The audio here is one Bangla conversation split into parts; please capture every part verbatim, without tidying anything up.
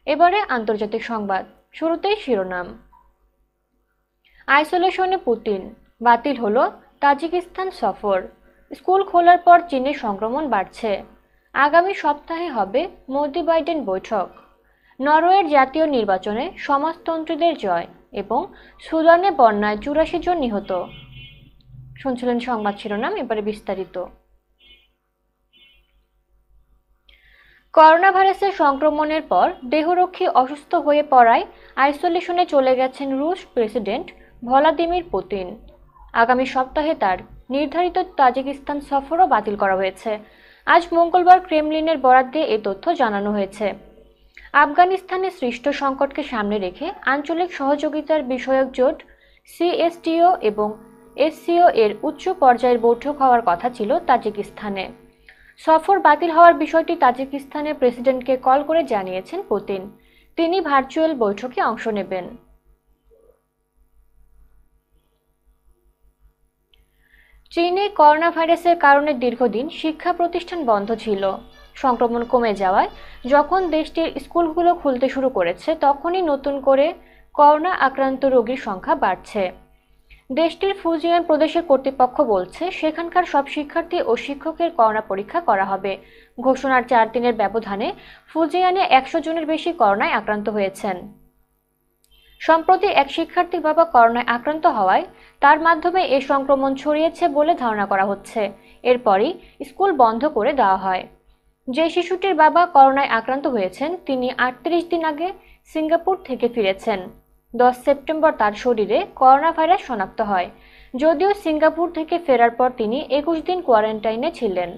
এবারে আন্তর্জাতিক সংবাদ, শুরুতেই শিরোনাম। আইসোলেশনে পুতিন, বাতিল হলো তাজিকিস্তান সফর। স্কুল খোলার পর চীনে সংক্রমণ বাড়ছে। আগামী সপ্তাহে হবে মোদি বাইডেন বৈঠক। নরওয়ের জাতীয় নির্বাচনে সমাজতন্ত্রীদের জয় এবং সুদানে বন্যায় চুরাশি জন নিহত। শুনছিলেন সংবাদ শিরোনাম, এবারে বিস্তারিত। করোনা ভাইরাসের সংক্রমণের পর দেহরক্ষী অসুস্থ হয়ে পড়ায় আইসোলেশনে চলে গেছেন রুশ প্রেসিডেন্ট ভ্লাদিমির পুতিন। আগামী সপ্তাহে তার নির্ধারিত তাজিকিস্তান সফরও বাতিল করা হয়েছে। আজ মঙ্গলবার ক্রেমলিনের বরাত দিয়ে এই তথ্য জানানো হয়েছে। আফগানিস্তানে সৃষ্ট সংকটকে সামনে রেখে আঞ্চলিক সহযোগিতার বিষয়ক জোট সিএসটিও এবং এসসিও এর উচ্চ পর্যায়ের বৈঠক হওয়ার কথা ছিল তাজিকিস্তানে। সফর বাতিল হওয়ার বিষয়টি তাজিকিস্তানের প্রেসিডেন্টকে কল করে জানিয়েছেন পুতিন। তিনি ভার্চুয়াল বৈঠকে অংশ নেবেন। চীনে করোনা ভাইরাসের কারণে দীর্ঘদিন শিক্ষা প্রতিষ্ঠান বন্ধ ছিল। সংক্রমণ কমে যাওয়ায় যখন দেশটির স্কুলগুলো খুলতে শুরু করেছে, তখনই নতুন করে করোনা আক্রান্ত রোগীর সংখ্যা বাড়ছে। দেশটির ফুজিয়ান প্রদেশের কর্তৃপক্ষ বলছে, সেখানকার সব শিক্ষার্থী ও শিক্ষকের করোনা পরীক্ষা করা হবে। ঘোষণার চার দিনের ব্যবধানে ফুজিয়ানে একশো জনের বেশি করোনায় আক্রান্ত হয়েছেন। সম্প্রতি এক শিক্ষার্থীর বাবা করোনায় আক্রান্ত হওয়ায় তার মাধ্যমে এ সংক্রমণ ছড়িয়েছে বলে ধারণা করা হচ্ছে। এরপরই স্কুল বন্ধ করে দেওয়া হয়। যে শিশুটির বাবা করোনায় আক্রান্ত হয়েছেন, তিনি আটত্রিশ দিন আগে সিঙ্গাপুর থেকে ফিরেছেন। দশ সেপ্টেম্বর তার শরীরে করোনা ভাইরাস শনাক্ত হয়। যদিও সিঙ্গাপুর থেকে ফেরার পর তিনি একুশ দিন কোয়ারেন্টাইনে ছিলেন।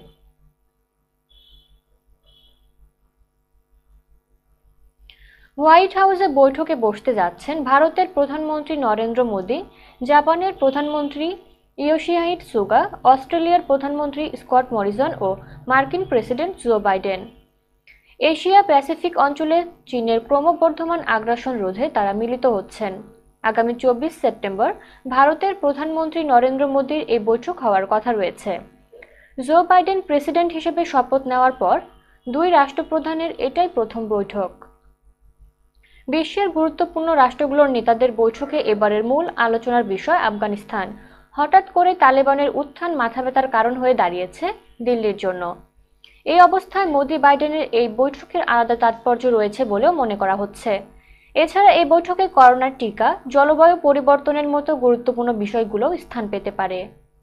হোয়াইট হাউসে বৈঠকে বসতে যাচ্ছেন ভারতের প্রধানমন্ত্রী নরেন্দ্র মোদী, জাপানের প্রধানমন্ত্রী ইয়োশিহিদে সুগা, অস্ট্রেলিয়ার প্রধানমন্ত্রী স্কট মরিসন ও মার্কিন president Joe Biden. Asia Pacific অঞ্চলে চীনের ক্রমবর্ধমান আগ্রাসন রোধে তারা মিলিত হচ্ছেন। আগামী চব্বিশ সেপ্টেম্বর ভারতের প্রধানমন্ত্রী নরেন্দ্র মোদীর এই বৈঠক হওয়ার কথা রয়েছে। জো বাইডেন প্রেসিডেন্ট হিসেবে শপথ নেওয়ার পর দুই রাষ্ট্রপ্রধানের এটাই প্রথম বৈঠক। বিশ্বের গুরুত্বপূর্ণ রাষ্ট্রগুলোর নেতাদের বৈঠকে এবারের মূল আলোচনার বিষয় আফগানিস্তান। হঠাৎ করে তালেবানের উত্থান মাথাব্যথার কারণ হয়ে দাঁড়িয়েছে দিল্লির জন্য। এই অবস্থায় মোদি বাইডেনের এই বৈঠকের আলাদা তাৎপর্য রয়েছে বলেও মনে করা হচ্ছে। এছাড়া এই বৈঠকে করোনার টিকা, জলবায়ু পরিবর্তনের মতো গুরুত্বপূর্ণ বিষয়গুলো স্থান পেতে পারে।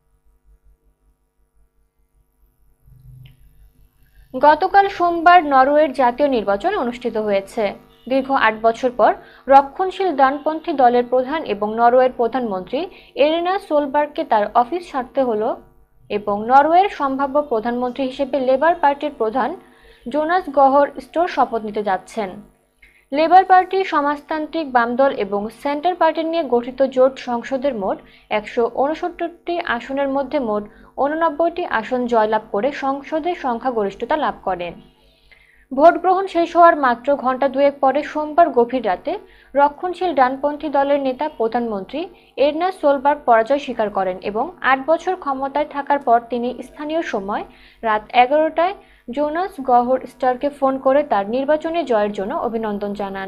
গতকাল সোমবার নরওয়ের জাতীয় নির্বাচন অনুষ্ঠিত হয়েছে। দীর্ঘ আট বছর পর রক্ষণশীল ডানপন্থী দলের প্রধান এবং নরওয়ের প্রধানমন্ত্রী এরিনা সোলবার্গকে তার অফিস ছাড়তে হলো এবং নরওয়ের সম্ভাব্য প্রধানমন্ত্রী হিসেবে লেবার পার্টির প্রধান জোনাস গহর স্টোর শপথ নিতে যাচ্ছেন। লেবার পার্টি, সমাজতান্ত্রিক বামদল এবং সেন্টার পার্টি নিয়ে গঠিত জোট সংসদের মোট একশো উনসত্তরটি আসনের মধ্যে মোট উননব্বইটি আসন জয়লাভ করে সংসদে সংখ্যাগরিষ্ঠতা লাভ করে। ভোট গ্রহণ শেষ হওয়ার মাত্র ঘণ্টা দুয়েক পরে সোমবার গভীর রাতে রক্ষণশীল ডানপন্থী দলের নেতা প্রধানমন্ত্রী এরনা সোলবার্গ পরাজয় স্বীকার করেন এবং আট বছর ক্ষমতায় থাকার পর তিনি স্থানীয় সময় রাত এগারোটায় জোনাস গহর স্টারকে ফোন করে তার নির্বাচনী জয়ের জন্য অভিনন্দন জানান।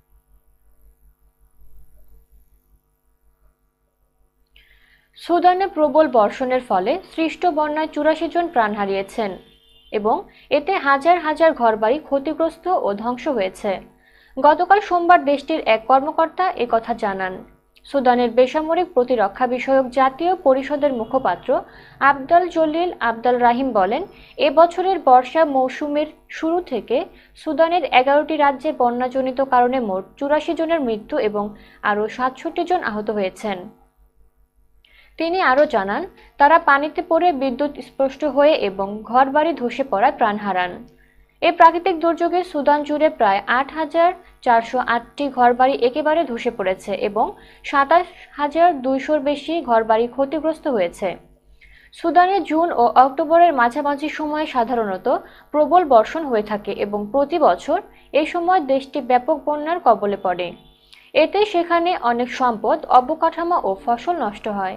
সুদানে প্রবল বর্ষণের ফলে সৃষ্ট বন্যায় চুরাশি জন প্রাণ হারিয়েছেন এবং এতে হাজার হাজার ঘরবাড়ি ক্ষতিগ্রস্ত ও ধ্বংস হয়েছে। গতকাল সোমবার দেশটির এক কর্মকর্তা একথা জানান। সুদানের বেসামরিক প্রতিরক্ষা বিষয়ক জাতীয় পরিষদের মুখপাত্র আবদাল জলিল আবদাল রাহিম বলেন, এ বছরের বর্ষা মৌসুমের শুরু থেকে সুদানের এগারোটি রাজ্যে বন্যাজনিত কারণে মোট চুরাশি জনের মৃত্যু এবং আরও সাতষট্টি জন আহত হয়েছেন। তিনি আরও জানান, তারা পানিতে পড়ে বিদ্যুৎ স্পষ্ট হয়ে এবং ঘরবাড়ি ধসে পড়ায় প্রাণ হারান। এই প্রাকৃতিক দুর্যোগে সুদান জুড়ে প্রায় আট হাজার চারশো আটটি ঘরবাড়ি একেবারে ধসে পড়েছে এবং সাতাশ হাজার দুইশোর বেশি ঘরবাড়ি ক্ষতিগ্রস্ত হয়েছে। সুদানে জুন ও অক্টোবরের মাঝামাঝি সময়ে সাধারণত প্রবল বর্ষণ হয়ে থাকে এবং প্রতি বছর এই সময় দেশটি ব্যাপক বন্যার কবলে পড়ে। এতে সেখানে অনেক সম্পদ, অবকাঠামো ও ফসল নষ্ট হয়।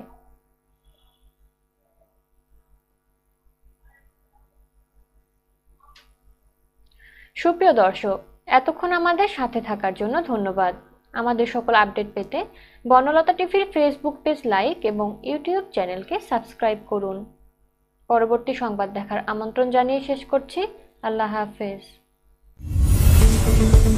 সুপ্রিয় দর্শক, এতক্ষণ আমাদের সাথে থাকার জন্য ধন্যবাদ। আমাদের সকল আপডেট পেতে বনলতা টিভির ফেসবুক পেজ লাইক এবং ইউটিউব চ্যানেলকে সাবস্ক্রাইব করুন। পরবর্তী সংবাদ দেখার আমন্ত্রণ জানিয়ে শেষ করছি। আল্লাহ হাফেজ।